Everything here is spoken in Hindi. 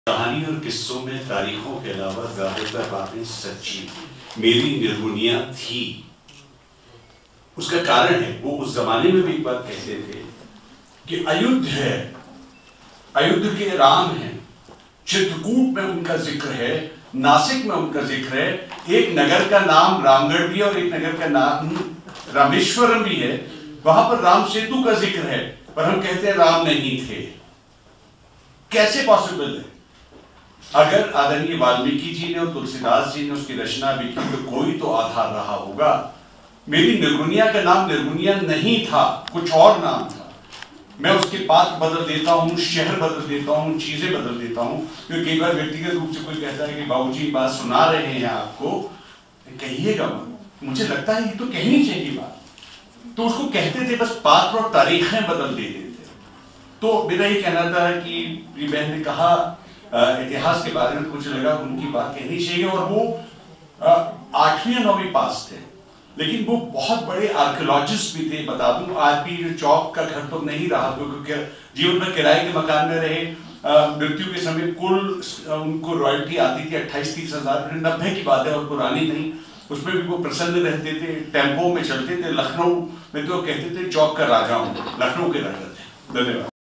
कहानी और किस्सों में तारीखों के अलावा ज्यादातर बातें सच्ची मेरी निर्गुनिया थी। उसका कारण है, वो उस जमाने में भी एक बात कहते थे कि अयुद्ध है, अयुद्ध के राम हैं, चित्रकूट में उनका जिक्र है, नासिक में उनका जिक्र है, एक नगर का नाम रामगढ़ भी है और एक नगर का नाम रामेश्वरम भी है, वहां पर राम सेतु का जिक्र है, पर हम कहते हैं राम नहीं थे। कैसे पॉसिबल है? अगर आदरणीय वाल्मीकि जी ने और तुलसीदास जी ने उसकी रचना भी की तो कोई तो आधार रहा होगा। मेरी निर्गुनिया का नाम निर्गुनिया नहीं था, कुछ और नाम था। मैं उसके पात्र बदल देता हूँ, शहर बदल देता हूँ, चीजें बदल देता हूँ। क्योंकि कई बार व्यक्तिगत रूप से कोई कहता है कि बाबूजी बात सुना रहे हैं आपको, कहिएगा, मुझे लगता है ये तो कहनी चाहिए बात। तो उसको कहते थे, बस पात्र और तारीखें बदल देते थे। तो मेरा ये कहना था कि बहन ने कहा इतिहास के बारे में कुछ लगा उनकी बात कहनी चाहिए, और वो 8वीं या 9वीं पास थे, लेकिन वो बहुत बड़े आर्कियोलॉजिस्ट भी थे। बता दूं, आज भी जो चौक का घर तो नहीं रहा, क्योंकि जीवन में किराए के मकान में रहे। मृत्यु के समय कुल उनको रॉयल्टी आती थी 28-30 हजार, 90 की बात है और पुरानी नहीं। उसमें भी वो प्रसन्न रहते थे, टेम्पो में चलते थे। लखनऊ में तो कहते थे चौक का राजा हूं, लखनऊ के राजा थे। धन्यवाद।